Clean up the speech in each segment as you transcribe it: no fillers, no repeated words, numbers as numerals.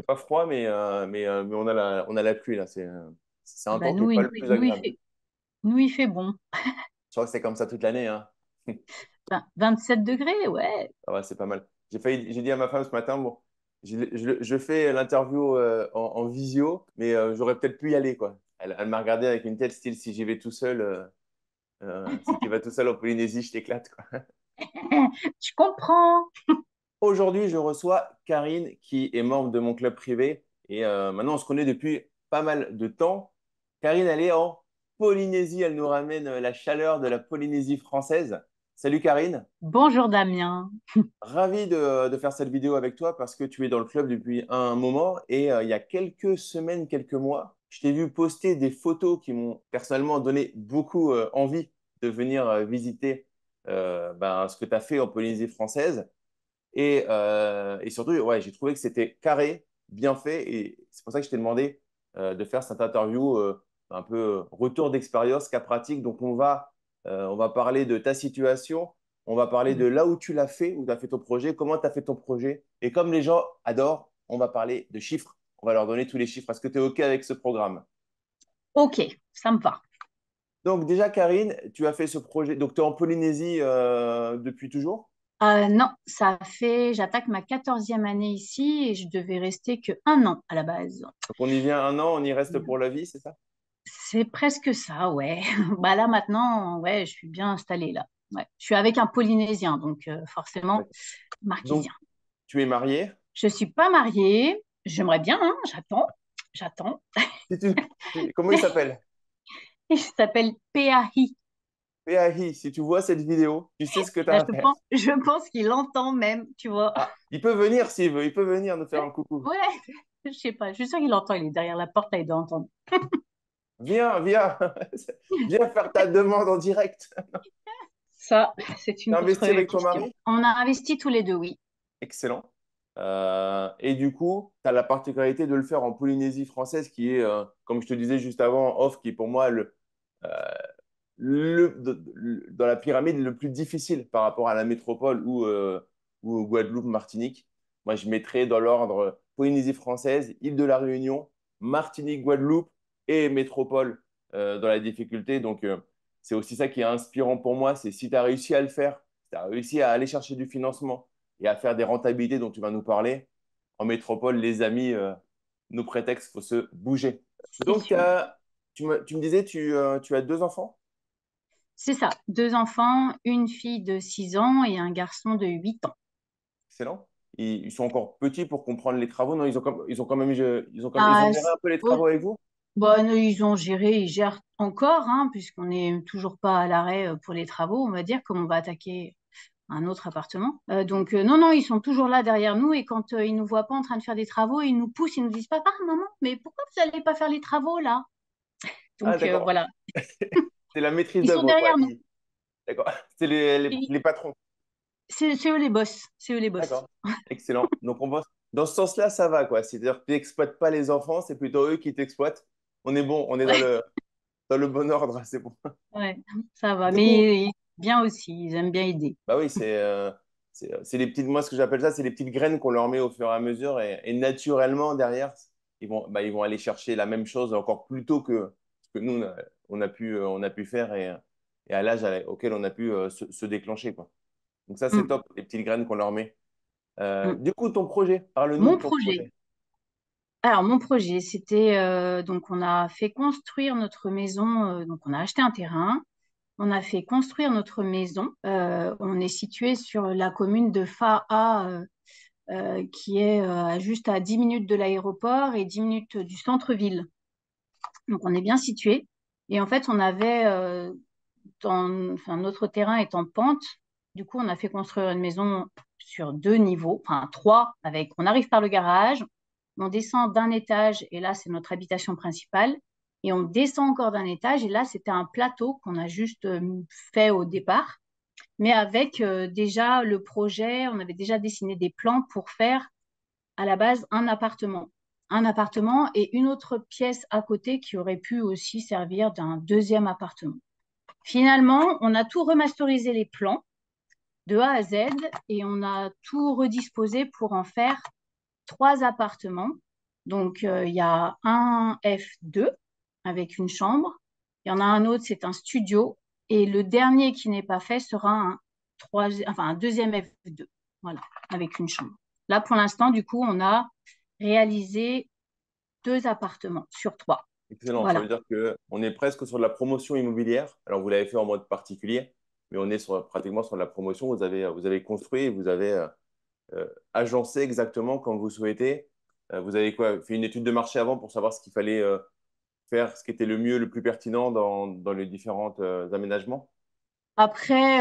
pas froid, mais on a la pluie là. C'est Ah un bah temps qui n'est nous, pas le plus agréable. nous, il fait bon. Je crois que c'est comme ça toute l'année, hein. 27 degrés, ouais. Ah ouais, c'est pas mal. J'ai dit à ma femme ce matin, bon, je fais l'interview en visio, mais j'aurais peut-être pu y aller, quoi. Elle m'a regardé avec une tête style, si j'y vais tout seul, si tu vas tout seul en Polynésie, je t'éclate, quoi. Je comprends. Aujourd'hui, je reçois Karine, qui est membre de mon club privé, et maintenant, on se connaît depuis pas mal de temps. Karine, elle est en Polynésie, elle nous ramène la chaleur de la Polynésie française. Salut Karine. Bonjour Damien. Ravi de faire cette vidéo avec toi parce que tu es dans le club depuis un moment et il y a quelques semaines, quelques mois, je t'ai vu poster des photos qui m'ont personnellement donné beaucoup envie de venir visiter ce que tu as fait en Polynésie française. Et surtout, ouais, j'ai trouvé que c'était carré, bien fait et c'est pour ça que je t'ai demandé de faire cette interview un peu retour d'expérience, cas pratique. Donc on va parler de ta situation. On va parler de là où tu l'as fait, où tu as fait ton projet, comment tu as fait ton projet. Et comme les gens adorent, on va parler de chiffres. On va leur donner tous les chiffres. Est-ce que tu es OK avec ce programme? Ok, ça me va. Donc déjà, Karine, tu as fait ce projet. Donc tu es en Polynésie depuis toujours? Non, ça fait, j'attaque ma 14e année ici et je devais rester que 1 an à la base. Donc on y vient un an, on y reste pour la vie, c'est ça? C'est presque ça, ouais. Bah là maintenant, ouais, je suis bien installée là. Ouais. Je suis avec un Polynésien, donc forcément D'accord. marquisien. Donc tu es marié? Je suis pas mariée. J'aimerais bien, hein, j'attends. Comment il s'appelle? Il s'appelle Peahi. Péahi, si tu vois cette vidéo, tu sais ce que tu Bah, as à faire. je pense qu'il entend même, tu vois. Ah, il peut venir s'il veut, il peut venir nous faire un coucou. Ouais, je sais pas. Je suis sûre qu'il entend. Il est derrière la porte, là, il doit entendre. Viens, viens, viens faire ta demande en direct. Ça, c'est Tu une as investi autre avec ton question. mari? On a investi tous les deux, oui. Excellent. Et du coup, tu as la particularité de le faire en Polynésie française, qui est, comme je te disais juste avant, en off, qui est pour moi euh, dans la pyramide le plus difficile par rapport à la métropole ou Guadeloupe, Martinique. Moi, je mettrais dans l'ordre Polynésie française, île de la Réunion, Martinique, Guadeloupe et métropole dans la difficulté. Donc, c'est aussi ça qui est inspirant pour moi, c'est si tu as réussi à le faire, si tu as réussi à aller chercher du financement et à faire des rentabilités dont tu vas nous parler, en métropole, les amis, nos prétextes, il faut se bouger. C'est Donc, sûr. tu me disais, tu as deux enfants? C'est ça. Deux enfants, une fille de 6 ans et un garçon de 8 ans. Excellent. Ils sont encore petits pour comprendre les travaux. Non, ils ont quand même, ils ont Ah, géré un peu les travaux avec vous? bon, ils ont géré, ils gèrent encore, hein, puisqu'on n'est toujours pas à l'arrêt pour les travaux, on va dire, comme on va attaquer un autre appartement. Donc, non, non, ils sont toujours là derrière nous et quand ils nous voient pas en train de faire des travaux, ils nous poussent, ils nous disent, papa, maman, mais pourquoi vous n'allez pas faire les travaux là? Ah, Donc, d'accord. voilà, C'est la maîtrise ils sont d'œuvre, quoi. derrière nous. D'accord. C'est Et les patrons. c'est eux les boss, c'est eux les boss. D'accord. Excellent. Donc, on va, dans ce sens-là, ça va, quoi. C'est-à-dire que tu n'exploites pas les enfants, c'est plutôt eux qui t'exploitent. On est bon, on est Ouais, dans le bon ordre, c'est bon. ouais, ça va. Du coup, Mais bien aussi, ils aiment bien aider. bah oui, c'est les petites, moi, ce que j'appelle ça, c'est les petites graines qu'on leur met au fur et à mesure et naturellement, derrière, ils vont aller chercher la même chose encore plus tôt que ce que nous, on a pu faire et à l'âge auquel on a pu se déclencher, quoi. Donc ça, c'est Mm, top, les petites graines qu'on leur met. mm. Du coup, ton projet, parle-nous de Mon ton projet. projet. Alors, mon projet, c'était donc on a fait construire notre maison. Donc, on a acheté un terrain. On a fait construire notre maison. On est situé sur la commune de Fa'a, qui est juste à 10 minutes de l'aéroport et 10 minutes du centre-ville. Donc, on est bien situé. Et en fait, on avait, enfin, notre terrain est en pente. Du coup, on a fait construire une maison sur 2 niveaux, enfin trois, avec, on arrive par le garage, on descend d'un étage et là, c'est notre habitation principale. Et on descend encore d'un étage et là, c'était un plateau qu'on a juste fait au départ, mais avec déjà le projet, on avait déjà dessiné des plans pour faire à la base un appartement. Un appartement et une autre pièce à côté qui aurait pu aussi servir d'un deuxième appartement. Finalement, on a tout remasterisé les plans de A à Z et on a tout redisposé pour en faire 3 appartements Donc, il y a un F2 avec une chambre. Il y en a un autre, c'est un studio. Et le dernier qui n'est pas fait sera un deuxième F2, voilà, avec une chambre. Là, pour l'instant, du coup, on a réalisé 2 appartements sur 3. Excellent. Ça Voilà. veut dire qu'on est presque sur de la promotion immobilière. Alors, vous l'avez fait en mode particulier, mais on est pratiquement sur de la promotion. Vous avez construit et vous avez agencé exactement comme vous souhaitez. Vous avez quoi, fait une étude de marché avant pour savoir ce qu'il fallait faire, ce qui était le mieux, le plus pertinent dans les différents aménagements? Après,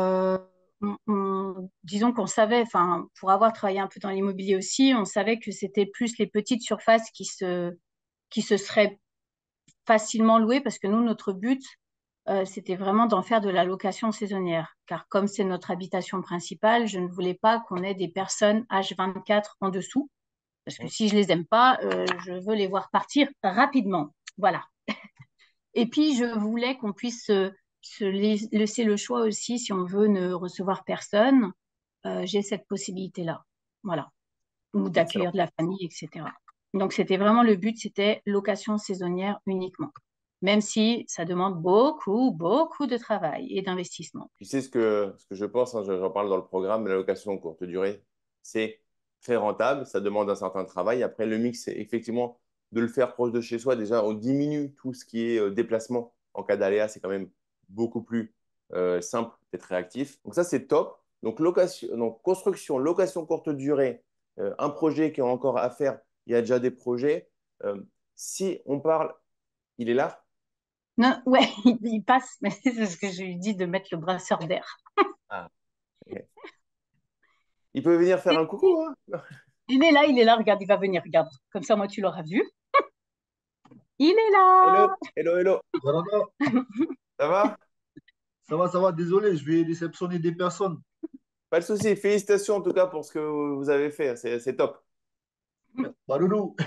disons qu'on savait, enfin, pour avoir travaillé un peu dans l'immobilier aussi, on savait que c'était plus les petites surfaces qui se seraient facilement louées parce que nous, notre but, c'était vraiment d'en faire de la location saisonnière. Car comme c'est notre habitation principale, je ne voulais pas qu'on ait des personnes H24 en dessous. Parce que si je les aime pas, je veux les voir partir rapidement. Voilà. Et puis, je voulais qu'on puisse laisser le choix aussi, si on veut ne recevoir personne, j'ai cette possibilité-là. Voilà. Ou d'accueillir Excellent. de la famille, etc. Donc, c'était vraiment le but, c'était location saisonnière uniquement. Même si ça demande beaucoup, beaucoup de travail et d'investissement. Tu sais ce que je pense, hein, j'en parle dans le programme, la location courte durée, c'est très rentable, ça demande un certain travail. Après, le mix, c'est effectivement de le faire proche de chez soi. Déjà, on diminue tout ce qui est déplacement en cas d'aléa, c'est quand même beaucoup plus simple d'être réactif. Donc ça, c'est top. Donc, donc construction, location courte durée, un projet qui est encore à faire, il y a déjà des projets. Euh, si on parle, il est là? Non, ouais, il passe, mais c'est ce que je lui dis de mettre le brasseur d'air. Ah, ok. Il peut venir faire un coucou, hein? Il est là, regarde, il va venir, regarde. Comme ça, moi, tu l'auras vu. Il est Hello, là! hello, hello. Voilà, Ça va? ça va, désolé, je vais déceptionner des personnes. Pas de souci. Félicitations en tout cas pour ce que vous avez fait. C'est top. Bah, loulou.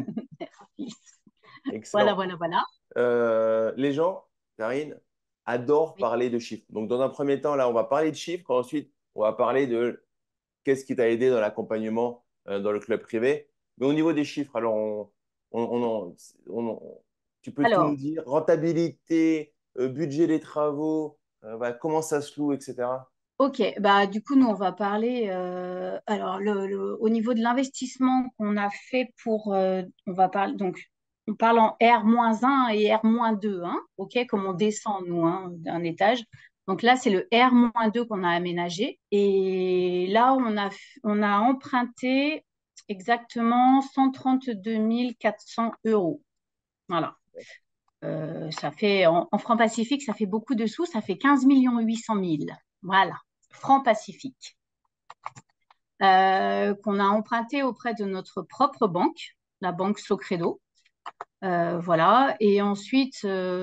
Voilà, Excellent. voilà, voilà. Les gens, Karine, adorent Oui. parler de chiffres. Donc, dans un premier temps, là, on va parler de chiffres. Ensuite, on va parler de qu'est-ce qui t'a aidé dans l'accompagnement dans le club privé. Mais au niveau des chiffres, alors, tu peux tout nous Alors, dire? Rentabilité, budget des travaux, voilà, comment ça se loue, etc. ok, bah du coup, nous, on va parler. Alors, au niveau de l'investissement qu'on a fait on va parler, donc, on parle en R-1 et R-2, hein, ok, comme on descend, nous, hein, d'un étage. Donc là, c'est le R-2 qu'on a aménagé. Et là, on a emprunté exactement 132 400 euros. Voilà. Ça fait, en francs Pacifique, ça fait beaucoup de sous, ça fait 15 800 000. Voilà, francs Pacifique. Qu'on a emprunté auprès de notre propre banque, la banque Socredo. Voilà, et ensuite,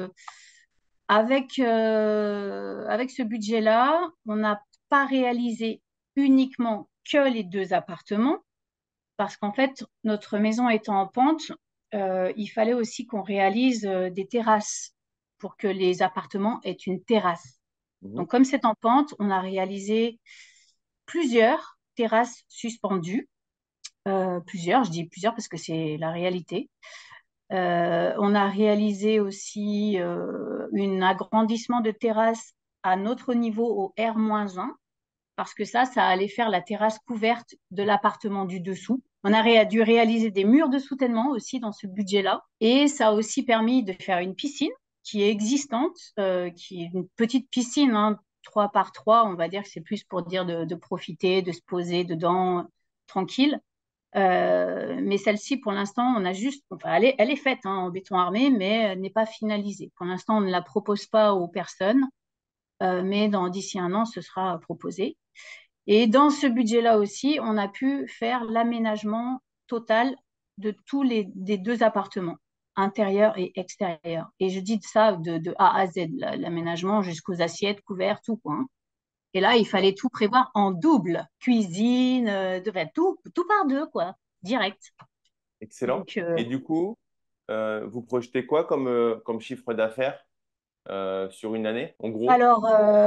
avec ce budget-là, on n'a pas réalisé uniquement que les 2 appartements, parce qu'en fait, notre maison étant en pente, il fallait aussi qu'on réalise des terrasses pour que les appartements aient une terrasse. Mhm. Donc, comme c'est en pente, on a réalisé plusieurs terrasses suspendues. Plusieurs, je dis plusieurs parce que c'est la réalité. On a réalisé aussi un agrandissement de terrasse à notre niveau au R-1 parce que ça allait faire la terrasse couverte de l'appartement du dessous. On a dû réaliser des murs de soutènement aussi dans ce budget-là. Et ça a aussi permis de faire une piscine qui est existante, qui est une petite piscine, hein, 3 par 3. On va dire que c'est plus pour dire de profiter, de se poser dedans tranquille. Mais celle-ci, pour l'instant, on a juste, enfin, elle est faite hein, en béton armé, mais elle n'est pas finalisée. Pour l'instant, on ne la propose pas aux personnes, mais d'ici un an, ce sera proposé. Et dans ce budget-là aussi, on a pu faire l'aménagement total de des 2 appartements, intérieur et extérieur. Et je dis ça de A à Z, l'aménagement jusqu'aux assiettes, couverts, tout quoi, hein. Et là, il fallait tout prévoir en double, cuisine, enfin, tout par deux, quoi, direct. Excellent. Donc, Et du coup, vous projetez quoi comme chiffre d'affaires sur une année, en gros? alors,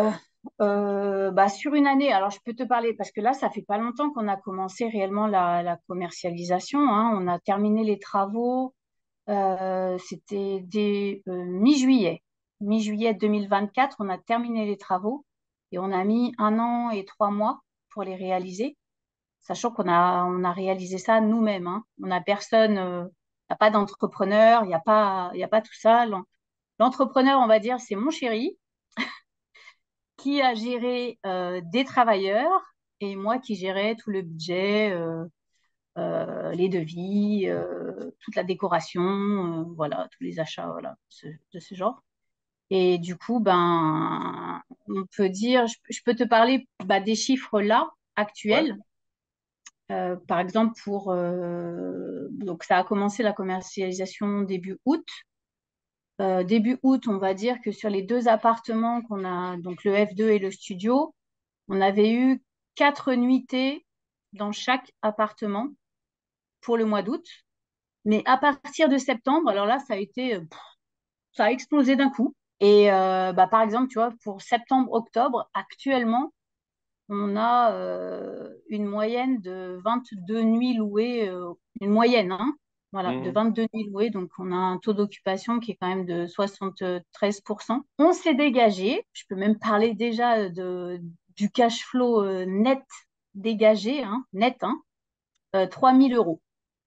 Bah, sur une année, alors je peux te parler, parce que là, ça fait pas longtemps qu'on a commencé réellement la commercialisation, hein. On a terminé les travaux, c'était dès mi-juillet. Mi-juillet 2024, on a terminé les travaux et on a mis 1 an et 3 mois pour les réaliser, sachant qu'on a réalisé ça nous-mêmes, hein. On n'a personne, il n'y a pas d'entrepreneur, il y a pas tout ça. L'entrepreneur, on va dire, c'est mon chéri qui a géré des travailleurs et moi qui gérais tout le budget, les devis, toute la décoration, voilà, tous les achats, voilà, de ce genre. Et du coup, ben, on peut dire, je peux te parler bah, des chiffres là, Ouais. actuels. Par exemple, donc ça a commencé la commercialisation début août. Début août, on va dire que sur les deux appartements qu'on a, donc le F2 et le studio, on avait eu 4 nuitées dans chaque appartement pour le mois d'août. Mais à partir de septembre, alors là, ça a explosé d'un coup. Et bah, par exemple, tu vois, pour septembre-octobre, actuellement, on a une moyenne de 22 nuits louées, une moyenne, hein, voilà, de Mhm. 22 nuits louées. Donc, on a un taux d'occupation qui est quand même de 73%. On s'est dégagé, je peux même parler déjà du cash flow net dégagé, hein, net, hein, 3 000 euros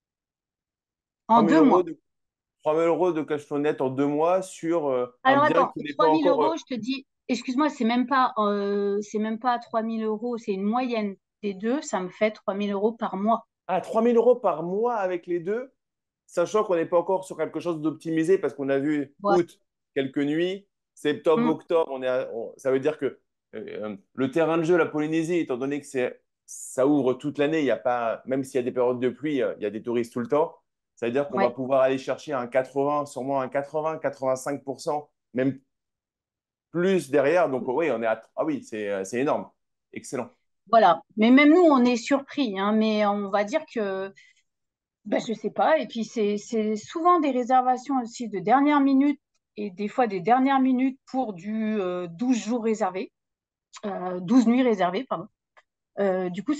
3 en 000 deux euros mois. de, 3 000 euros de cash flow net en 2 mois sur un Alors bien attends, qui n'est pas 3 000 encore. euros, je te dis, excuse-moi, c'est même pas 3 000 euros, c'est une moyenne des deux, ça me fait 3 000 euros par mois. Ah, 3 000 euros par mois avec les deux, sachant qu'on n'est pas encore sur quelque chose d'optimisé parce qu'on a vu Voilà. août, quelques nuits, septembre, Mm. octobre, ça veut dire que le terrain de jeu, la Polynésie, étant donné que ça ouvre toute l'année, il y a pas, même s'il y a des périodes de pluie, il y a des touristes tout le temps, ça veut dire qu'on va Ouais. pouvoir aller chercher un 80, sûrement un 80, 85%, même plus derrière. Donc oui, ah oui, c'est énorme. Excellent. Voilà. Mais même nous, on est surpris, hein, mais on va dire que, ben, je sais pas. Et puis, c'est souvent des réservations aussi de dernière minute et des fois des dernières minutes pour du 12 jours réservés, 12 nuits réservées, pardon. Du coup,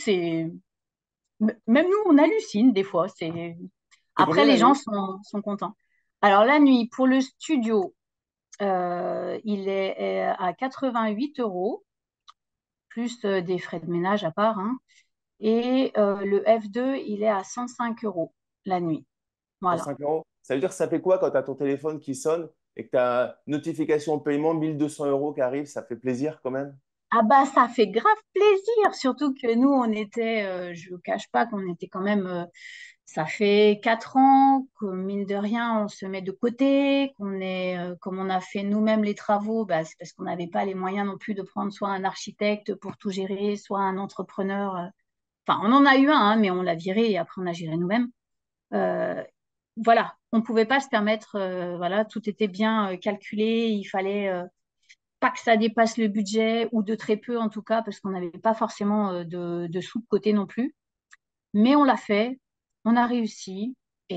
même nous, on hallucine des fois. C'est Après, combien les la gens nuit? sont contents. Alors, la nuit, pour le studio, il est à 88 euros, plus des frais de ménage à part, hein. Et le F2, il est à 105 euros la nuit. Voilà. 105 euros. Ça veut dire que ça fait quoi quand tu as ton téléphone qui sonne et que tu as notification de paiement 1 200 € qui arrive? Ça fait plaisir quand même. Ah bah ça fait grave plaisir, surtout que nous on était, je ne cache pas qu'on était quand même, ça fait 4 ans que mine de rien on se met de côté, comme on a fait nous-mêmes les travaux, bah, c'est parce qu'on n'avait pas les moyens non plus de prendre soit un architecte pour tout gérer, soit un entrepreneur. Enfin on en a eu un, hein, mais on l'a viré et après on a géré nous-mêmes. Euh, voilà, on ne pouvait pas se permettre, voilà, tout était bien calculé, il fallait pas que ça dépasse le budget ou de très peu en tout cas, parce qu'on n'avait pas forcément de sous de côté non plus. Mais on l'a fait, on a réussi.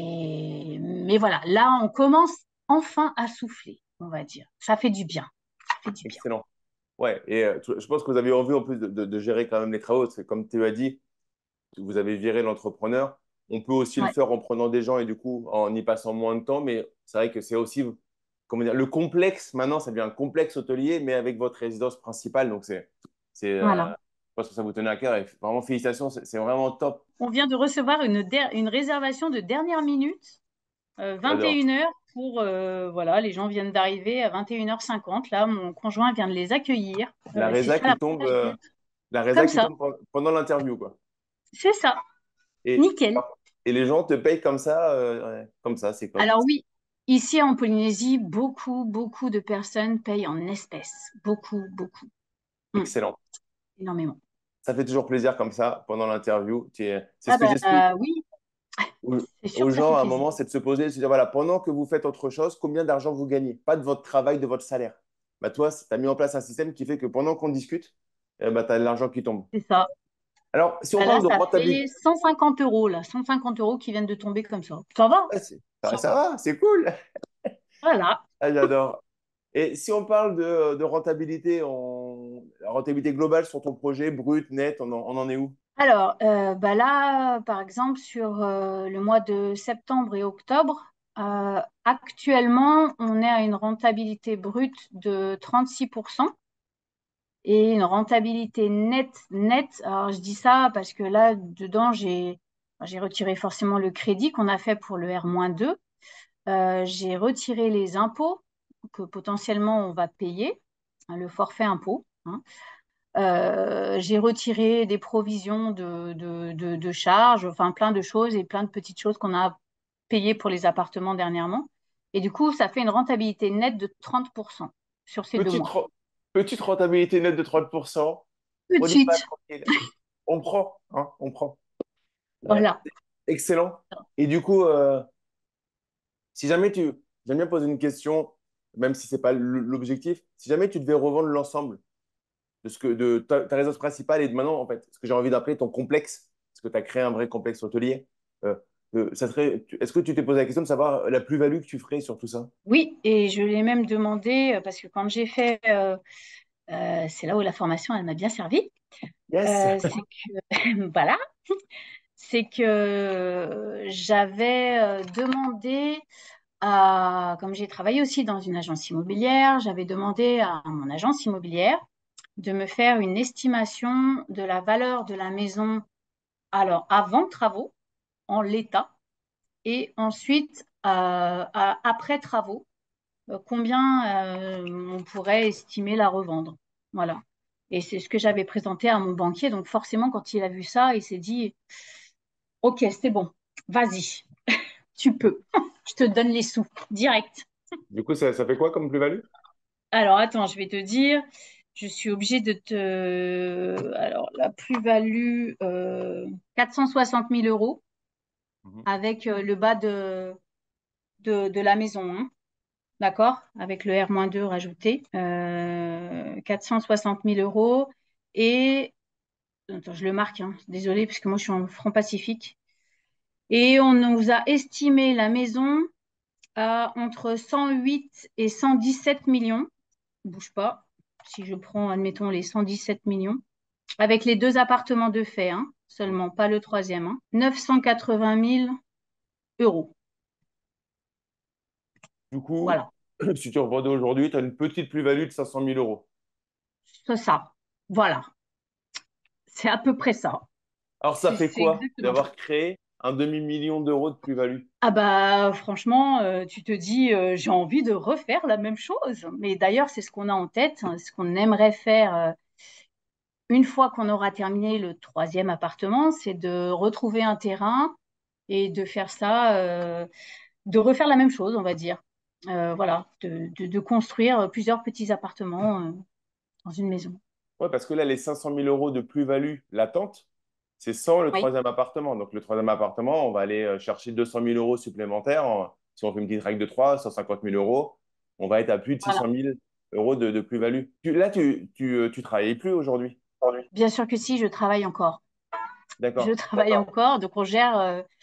Mais voilà, là, on commence enfin à souffler, on va dire. Ça fait du bien. Ça fait du bien. Excellent. Ouais, et je pense que vous avez envie en plus de gérer quand même les travaux. C'est comme tu as dit, vous avez viré l'entrepreneur. On peut aussi le Ouais, faire en prenant des gens et du coup en y passant moins de temps, mais c'est vrai que c'est aussi, comment dire, le complexe, maintenant, ça devient un complexe hôtelier, mais avec votre résidence principale. Donc voilà. je pense que ça vous tenait à cœur et vraiment félicitations, c'est vraiment top. On vient de recevoir une réservation de dernière minute, J'adore. 21 heures pour, voilà, les gens viennent d'arriver à 21h50. Là, mon conjoint vient de les accueillir. La C'est résa ça la qui tombe, première chose. la résa Comme qui ça, tombe pendant l'interview, quoi. c'est ça. Et, Nickel. et les gens te payent comme ça, c'est top. Alors oui, ici en Polynésie, beaucoup, beaucoup de personnes payent en espèces. Beaucoup, beaucoup. Hmm, Excellent. énormément. Ça fait toujours plaisir comme ça pendant l'interview. C'est ce Ah que j'explique bah oui, aux, c'est sûr aux que ça gens fait à un plaisir. moment, c'est de se poser, de se dire, voilà, pendant que vous faites autre chose, combien d'argent vous gagnez? Pas de votre travail, de votre salaire. Bah, toi, tu as mis en place un système qui fait que pendant qu'on discute, bah, tu as de l'argent qui tombe. C'est ça. Alors, si on Bah là, parle de ça rentabilité, fait 150 euros, là. 150 euros qui viennent de tomber comme ça. Ça va? ouais, Ça ça va. va, c'est cool. Voilà. Ah, j'adore. Et si on parle de rentabilité, la rentabilité globale sur ton projet, brut, net, on en est où? Alors, bah là, par exemple, sur le mois de septembre et octobre, actuellement, on est à une rentabilité brute de 36% et une rentabilité nette. Alors, je dis ça parce que là, dedans, j'ai retiré forcément le crédit qu'on a fait pour le R-2. J'ai retiré les impôts que potentiellement on va payer, hein, le forfait impôt, hein. J'ai retiré des provisions de charges, enfin plein de choses et plein de petites choses qu'on a payées pour les appartements dernièrement. Et du coup, ça fait une rentabilité nette de 30% sur ces deux Petite, mois. ren- petite rentabilité nette de 30%. On n'y pas Petite, tranquille. On prend, hein, on prend. voilà. Excellent. Et du coup, si jamais j'aime bien poser une question, même si c'est pas l'objectif, si jamais tu devais revendre l'ensemble de ta résidence principale et de maintenant, en fait, ce que j'ai envie d'appeler ton complexe, parce que tu as créé un vrai complexe hôtelier, euh, est-ce que tu t'es posé la question de savoir la plus-value que tu ferais sur tout ça? Oui, et je l'ai même demandé parce que quand j'ai fait, c'est là où la formation, elle m'a bien servi. Yes. C'est que, voilà, c'est que j'avais demandé comme j'ai travaillé aussi dans une agence immobilière, j'avais demandé à mon agence immobilière de me faire une estimation de la valeur de la maison, alors avant travaux, en l'état, et ensuite après travaux, combien on pourrait estimer la revendre. Voilà. Et c'est ce que j'avais présenté à mon banquier. Donc forcément, quand il a vu ça, il s'est dit, OK, c'est bon, vas-y, tu peux. Je te donne les sous, direct. Du coup, ça fait quoi comme plus-value? Alors, attends, je vais te dire, je suis obligée de te... Alors, la plus-value, 460 000 euros Mhm. avec le bas de la maison, hein. D'accord? Avec le R-2 rajouté. 460 000 euros. Et, attends, je le marque, hein, désolée, parce que moi, je suis en franc Pacifique. Et on nous a estimé la maison à entre 108 et 117 millions. Bouge pas. Si je prends, admettons, les 117 millions, avec les deux appartements de fait, hein, seulement, pas le troisième, hein, 980 000 euros. Du coup, Voilà, si tu revendais aujourd'hui, tu as une petite plus-value de 500 000 euros. c'est ça. Voilà, c'est à peu près ça. Alors, ça fait C'est quoi exactement ça. d'avoir créé un demi-million d'euros de plus-value? Ah bah franchement, tu te dis, j'ai envie de refaire la même chose. Mais d'ailleurs, c'est ce qu'on a en tête, hein, ce qu'on aimerait faire une fois qu'on aura terminé le troisième appartement, c'est de retrouver un terrain et de faire ça, de refaire la même chose, on va dire. Voilà, de construire plusieurs petits appartements dans une maison. Ouais, parce que là, les 500 000 euros de plus-value latente, c'est sans le Oui, troisième appartement. Donc, le troisième appartement, on va aller chercher 200 000 euros supplémentaires. Si on fait une petite règle de 3, 150 000 euros, on va être à plus de voilà. 600 000 euros de plus-value. Là, tu travailles plus aujourd'hui. Bien sûr que si, je travaille encore. Je D'accord. travaille encore, donc on gère,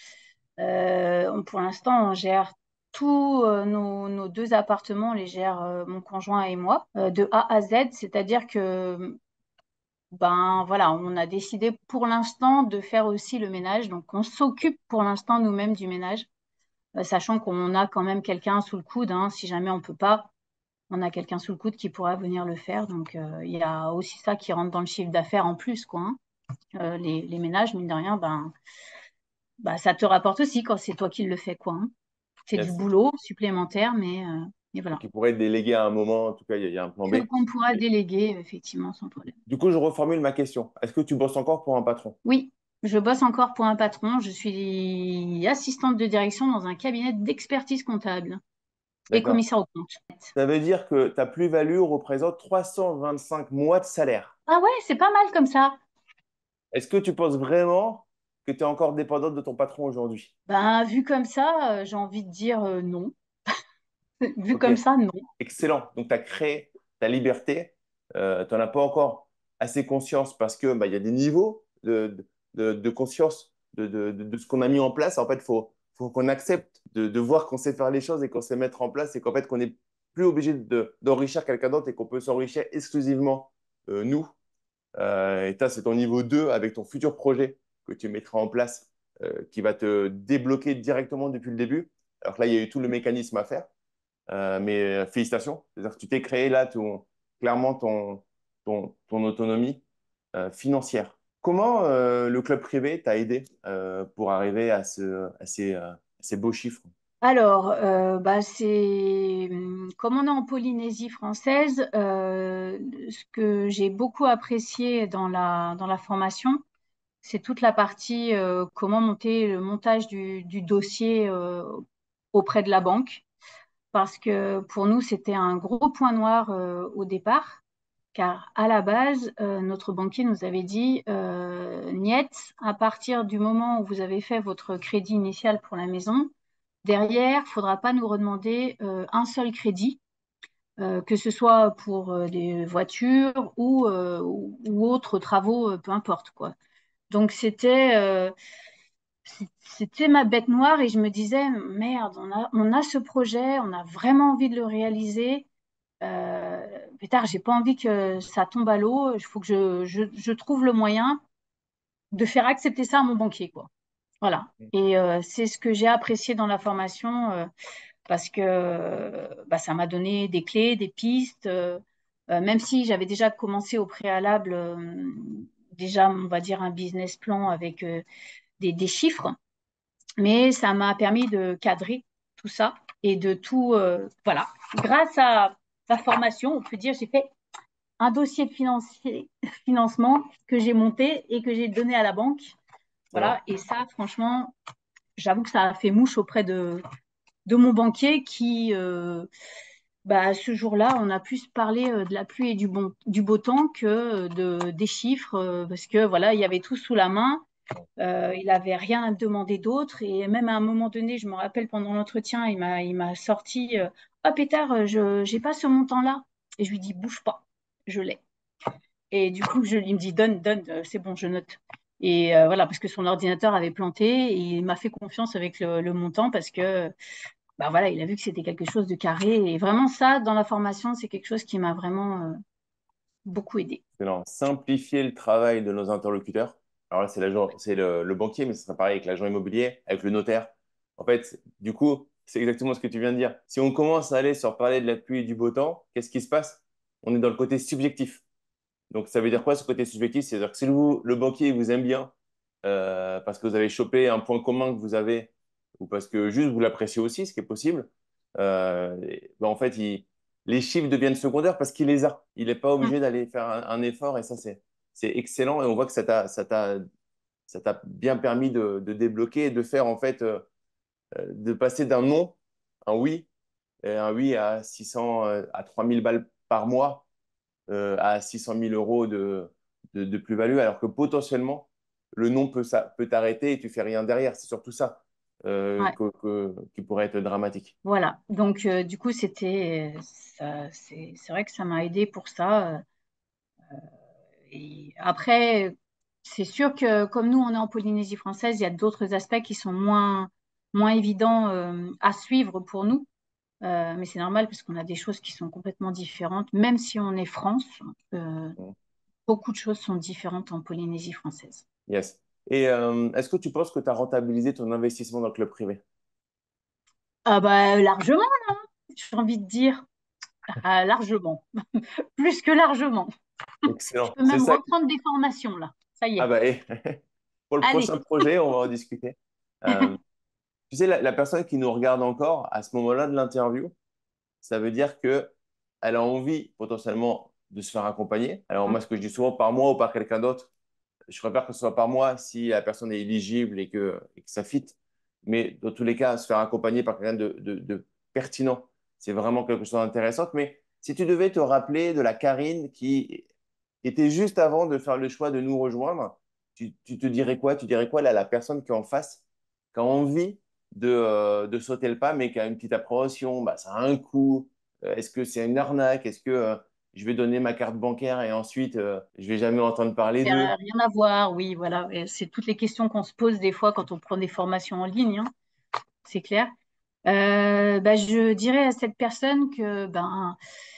pour l'instant, on gère tous nos deux appartements, on les gère mon conjoint et moi, de A à Z, c'est-à-dire que ben voilà, on a décidé pour l'instant de faire aussi le ménage, donc on s'occupe pour l'instant nous-mêmes du ménage, sachant qu'on a quand même quelqu'un sous le coude, hein, si jamais on peut pas, on a quelqu'un sous le coude qui pourra venir le faire, donc il y a aussi ça qui rentre dans le chiffre d'affaires en plus, quoi, hein. Les ménages, mine de rien, ben, bah, ça te rapporte aussi quand c'est toi qui le fais, quoi, hein. C'est du Yes. boulot supplémentaire, mais Donc, voilà. il pourrait être délégué à un moment. En tout cas, il y a un plan B. Qu'on pourra déléguer, effectivement, sans problème. Du coup, je reformule ma question. Est-ce que tu bosses encore pour un patron? Oui, je bosse encore pour un patron. Je suis assistante de direction dans un cabinet d'expertise comptable et D'accord. commissaire aux comptes. Ça veut dire que ta plus-value représente 325 mois de salaire. Ah ouais, c'est pas mal comme ça. Est-ce que tu penses vraiment que tu es encore dépendante de ton patron aujourd'hui? Ben, vu comme ça, j'ai envie de dire non. Vu Ok, comme ça, non. excellent. Donc, tu as créé ta liberté. Tu n'en as pas encore assez conscience parce que bah, il y a des niveaux de conscience de ce qu'on a mis en place. En fait, faut qu'on accepte de voir qu'on sait faire les choses et qu'on sait mettre en place et qu'en fait, qu'on n'est plus obligé d'enrichir quelqu'un d'autre et qu'on peut s'enrichir exclusivement nous. Et ça, c'est ton niveau 2 avec ton futur projet que tu mettras en place qui va te débloquer directement depuis le début. Alors que là, il y a eu tout le mécanisme à faire. Mais félicitations. C'est-à-dire que tu t'es créé là clairement ton autonomie financière. Comment le club privé t'a aidé pour arriver à ces beaux chiffres? Alors, comme on est en Polynésie française, ce que j'ai beaucoup apprécié dans la formation, c'est toute la partie comment monter le montage du dossier auprès de la banque. Parce que pour nous, c'était un gros point noir au départ, car à la base, notre banquier nous avait dit, Niet, à partir du moment où vous avez fait votre crédit initial pour la maison, derrière, il ne faudra pas nous redemander un seul crédit, que ce soit pour des voitures ou autres travaux, peu importe, quoi. Donc c'était ma bête noire et je me disais, merde, on a ce projet, on a vraiment envie de le réaliser. Pétard, j'ai pas envie que ça tombe à l'eau. Il faut que je trouve le moyen de faire accepter ça à mon banquier, quoi. Voilà. Et c'est ce que j'ai apprécié dans la formation parce que bah, ça m'a donné des clés, des pistes. Même si j'avais déjà commencé au préalable, déjà, on va dire, un business plan avec des chiffres, mais ça m'a permis de cadrer tout ça et de tout, voilà. Grâce à la formation, on peut dire, j'ai fait un dossier de financement que j'ai monté et que j'ai donné à la banque. Excellent. Voilà. Et ça, franchement, j'avoue que ça a fait mouche auprès de mon banquier qui, bah, ce jour-là, on a plus parlé de la pluie et du beau temps que des chiffres, parce que voilà, il y avait tout sous la main. Il n'avait rien à me demander d'autre. Et même à un moment donné, je me rappelle pendant l'entretien, il m'a sorti Ah, pétard, je n'ai pas ce montant-là. Et je lui dis bouge pas, je l'ai. Et du coup, il me dit donne, c'est bon, je note. Et voilà, parce que son ordinateur avait planté et il m'a fait confiance avec le montant parce que bah voilà, il a vu que c'était quelque chose de carré. Et vraiment, ça, dans la formation, c'est quelque chose qui m'a vraiment beaucoup aidé. Excellent. Simplifier le travail de nos interlocuteurs. Alors là, c'est le banquier, mais ce sera pareil avec l'agent immobilier, avec le notaire. En fait, du coup, c'est exactement ce que tu viens de dire. Si on commence à aller sur parler de la pluie et du beau temps, qu'est-ce qui se passe? On est dans le côté subjectif. Donc, ça veut dire quoi ce côté subjectif? C'est-à-dire que si le banquier vous aime bien, parce que vous avez chopé un point commun que vous avez, ou parce que juste vous l'appréciez aussi, ce qui est possible, en fait, les chiffres deviennent secondaires parce qu'il les a. Il n'est pas Mm. obligé d'aller faire un effort et ça, c'est excellent. Et on voit que ça t'a bien permis de débloquer et de faire, en fait, de passer d'un non, un oui, et un oui à 600, à 3000 balles par mois à 600 000 euros de plus-value, alors que potentiellement, le non peut t'arrêter et tu fais rien derrière. C'est surtout ça Ouais. qui pourrait être dramatique. Voilà. Donc, du coup, c'est vrai que ça m'a aidé pour ça. Et après, c'est sûr que comme nous, on est en Polynésie française, il y a d'autres aspects qui sont moins évidents à suivre pour nous. Mais c'est normal parce qu'on a des choses qui sont complètement différentes. Même si on est France, euh, beaucoup de choses sont différentes en Polynésie française. Yes. Et est-ce que tu penses que tu as rentabilisé ton investissement dans le club privé? Ah bah, largement, j'ai envie de dire. Ah, largement. Plus que largement. Je Excellent. peux C'est même ça. reprendre des formations là. Ça y Ah est. bah, pour le Allez. prochain projet, on va en discuter. Euh, Tu sais, la personne qui nous regarde encore à ce moment-là de l'interview, ça veut dire que elle a envie potentiellement de se faire accompagner. Alors moi, ce que je dis souvent, par moi ou par quelqu'un d'autre, je préfère que ce soit par moi si la personne est éligible et que ça fit. Mais dans tous les cas, se faire accompagner par quelqu'un de pertinent, c'est vraiment quelque chose d'intéressant. Mais si tu devais te rappeler de la Karine qui était juste avant de faire le choix de nous rejoindre, tu te dirais quoi? Tu dirais quoi là, la personne qui est en face, qui a envie de sauter le pas, mais qui a une petite appréhension, bah, ça a un coût. Est-ce que c'est une arnaque? Est-ce que je vais donner ma carte bancaire et ensuite je vais jamais entendre parler d'eux? Rien à voir, oui, voilà. Et c'est toutes les questions qu'on se pose des fois quand on prend des formations en ligne, hein, c'est clair. Bah, je dirais à cette personne que ben,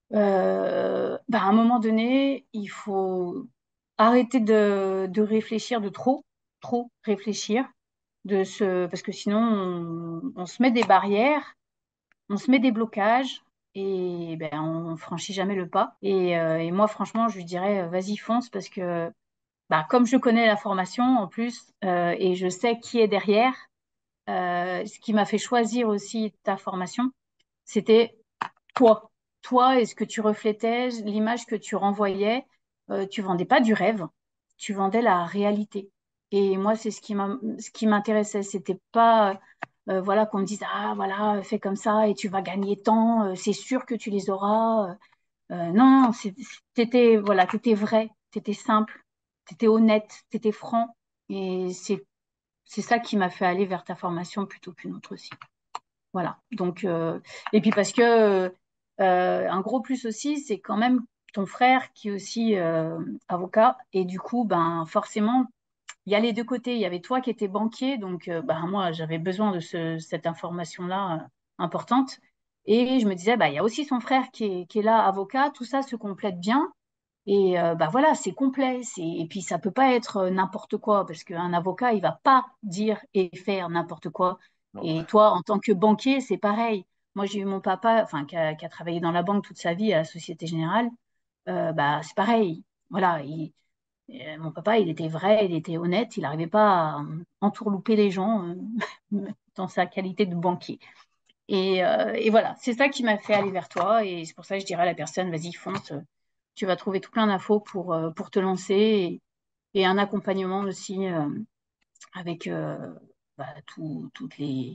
À un moment donné, il faut arrêter de réfléchir, de trop réfléchir, parce que sinon, on se met des barrières, on se met des blocages et ben, on franchit jamais le pas. Et moi, franchement, je lui dirais, vas-y, fonce, parce que bah, comme je connais la formation en plus et je sais qui est derrière, ce qui m'a fait choisir aussi ta formation, c'était toi. Toi et ce que tu reflétais, l'image que tu renvoyais. Tu vendais pas du rêve, tu vendais la réalité. Et moi, c'est ce qui m'intéressait. C'était pas, voilà, qu'on me dise, ah, voilà, fais comme ça et tu vas gagner tant, c'est sûr que tu les auras. Non, voilà, t'étais vrai, t'étais simple, t'étais honnête, t'étais franc. Et c'est ça qui m'a fait aller vers ta formation plutôt qu'une autre aussi. Voilà. Donc, et puis parce que un gros plus aussi, c'est quand même ton frère qui est aussi avocat. Et du coup, ben, forcément, il y a les deux côtés. Il y avait toi qui étais banquier, donc ben, moi, j'avais besoin de cette information-là importante. Et je me disais, bah, il y a aussi son frère qui est là, avocat. Tout ça se complète bien. Et bah voilà, c'est complet. Et puis ça peut pas être n'importe quoi, parce qu'un avocat, il va pas dire et faire n'importe quoi. Non. Et toi, en tant que banquier, c'est pareil. Moi, j'ai eu mon papa, enfin, qui a travaillé dans la banque toute sa vie à la Société Générale. Bah, c'est pareil. Voilà, mon papa, il était vrai, il était honnête, il n'arrivait pas à entourlouper les gens dans sa qualité de banquier. Et voilà, c'est ça qui m'a fait aller vers toi. Et c'est pour ça que je dirais à la personne, vas-y, fonce. Tu vas trouver tout plein d'infos pour te lancer et un accompagnement aussi avec bah, toutes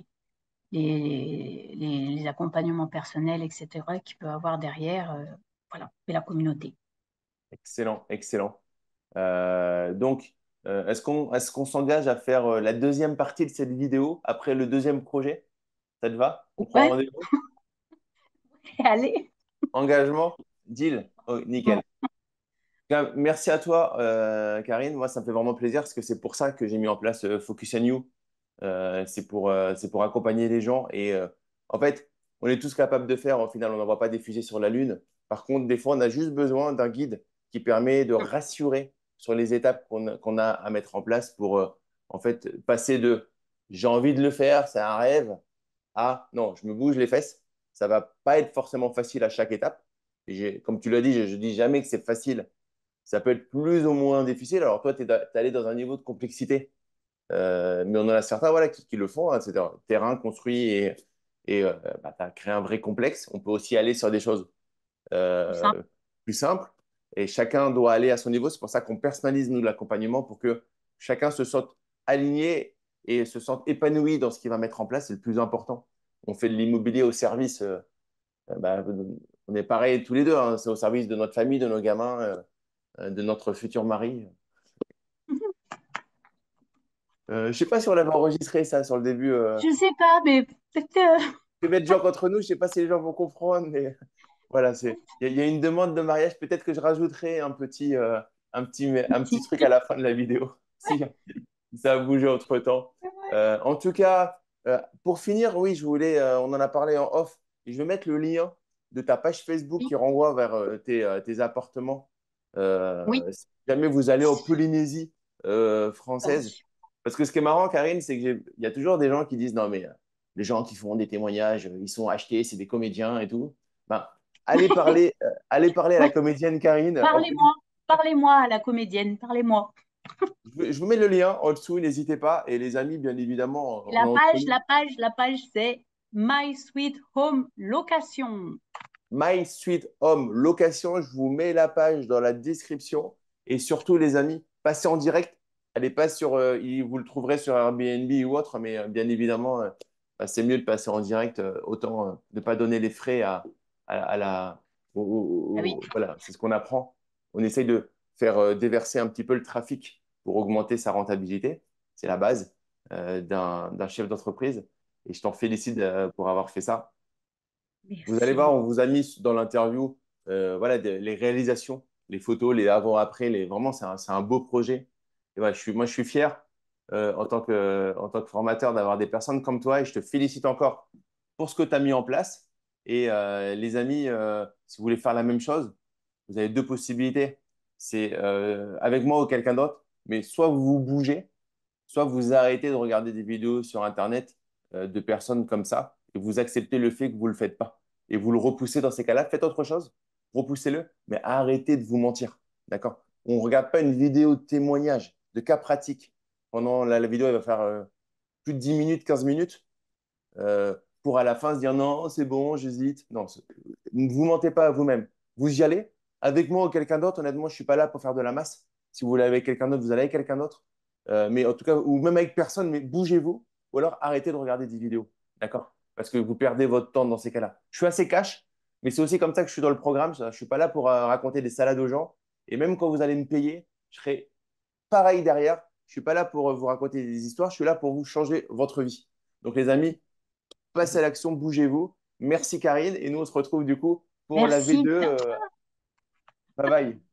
les accompagnements personnels, etc., qu'il peut avoir derrière. Voilà, et la communauté. Excellent, excellent. Donc, est-ce qu'on s'engage à faire la deuxième partie de cette vidéo après le deuxième projet? Ça te va? On prend Ouais, rendez-vous? allez. Engagement? Deal? Oh, Bon, nickel. Merci à toi, Karine. Moi, ça me fait vraiment plaisir parce que c'est pour ça que j'ai mis en place Focus on You. C'est pour accompagner les gens. Et en fait, on est tous capables de faire. Au final, on n'envoie pas des fusées sur la Lune. Par contre, des fois, on a juste besoin d'un guide qui permet de rassurer sur les étapes qu'on a à mettre en place pour en fait passer de j'ai envie de le faire, c'est un rêve, à non, je me bouge les fesses. Ça va pas être forcément facile à chaque étape. Comme tu l'as dit, je dis jamais que c'est facile. Ça peut être plus ou moins difficile. Alors toi, tu es allé dans un niveau de complexité mais on en a certains voilà, qui le font, hein, c'est un terrain construit et bah, tu as créé un vrai complexe. On peut aussi aller sur des choses plus simple. euh, plus simples et chacun doit aller à son niveau. C'est pour ça qu'on personnalise, nous, l'accompagnement pour que chacun se sente aligné et se sente épanoui dans ce qu'il va mettre en place. C'est le plus important. On fait de l'immobilier au service. Bah, on est pareil tous les deux. Hein, c'est au service de notre famille, de nos gamins, de notre futur mari. Je sais pas si on l'avait enregistré ça sur le début. Je sais pas, mais peut-être. Je vais mettre genre entre nous, je sais pas si les gens vont comprendre, mais voilà, il y a une demande de mariage. Peut-être que je rajouterai un petit truc à la fin de la vidéo, si ça a bougé entre-temps. En tout cas, pour finir, oui, on en a parlé en off, et je vais mettre le lien de ta page Facebook Oui, qui renvoie vers tes appartements. oui, Si jamais vous allez en Polynésie française. oui. Parce que ce qui est marrant, Karine, c'est qu'il y a toujours des gens qui disent, non, mais les gens qui font des témoignages, ils sont achetés, c'est des comédiens et tout. Ben, allez parler à la Ouais, comédienne Karine en parlez-moi, Polynésie. parlez-moi à la comédienne, parlez-moi. Je vous mets le lien en dessous, n'hésitez pas. Et les amis, bien évidemment, on est La entre page, nous. la page, la page, c'est My Sweet Home Location. My Sweet Home Location, je vous mets la page dans la description. Et surtout, les amis, passez en direct. Allez pas vous le trouverez sur Airbnb ou autre, mais bien évidemment, bah, c'est mieux de passer en direct. Autant ne pas donner les frais à la. Ah oui. Voilà, c'est ce qu'on apprend. On essaye de faire déverser un petit peu le trafic pour augmenter sa rentabilité. C'est la base d'un chef d'entreprise. Et je t'en félicite pour avoir fait ça. Vous allez Merci voir, beaucoup. on vous a mis dans l'interview voilà, les réalisations, les photos, les avant-après. Vraiment, c'est un beau projet. Et voilà, moi, je suis fier en tant que formateur d'avoir des personnes comme toi et je te félicite encore pour ce que tu as mis en place. Et les amis, si vous voulez faire la même chose, vous avez deux possibilités. C'est avec moi ou quelqu'un d'autre, mais soit vous vous bougez, soit vous arrêtez de regarder des vidéos sur Internet de personnes comme ça et vous acceptez le fait que vous ne le faites pas. Et vous le repoussez dans ces cas-là. Faites autre chose, repoussez-le, mais arrêtez de vous mentir. D'accord? On ne regarde pas une vidéo de témoignage, de cas pratique. Pendant la vidéo, elle va faire plus de 10 minutes, 15 minutes pour à la fin se dire non, c'est bon, j'hésite. Non, ne vous mentez pas à vous-même. Vous y allez. Avec moi ou quelqu'un d'autre, honnêtement, je ne suis pas là pour faire de la masse. Si vous voulez avec quelqu'un d'autre, vous allez avec quelqu'un d'autre. Mais en tout cas, ou même avec personne, mais bougez-vous. Ou alors arrêtez de regarder des vidéos. D'accord? Parce que vous perdez votre temps dans ces cas-là. Je suis assez cash, mais c'est aussi comme ça que je suis dans le programme. Je ne suis pas là pour raconter des salades aux gens. Et même quand vous allez me payer, je serai pareil derrière. Je ne suis pas là pour vous raconter des histoires. Je suis là pour vous changer votre vie. Donc les amis, passez à l'action, bougez-vous. Merci Karine. Et nous, on se retrouve du coup pour la Merci. V2. Bye bye.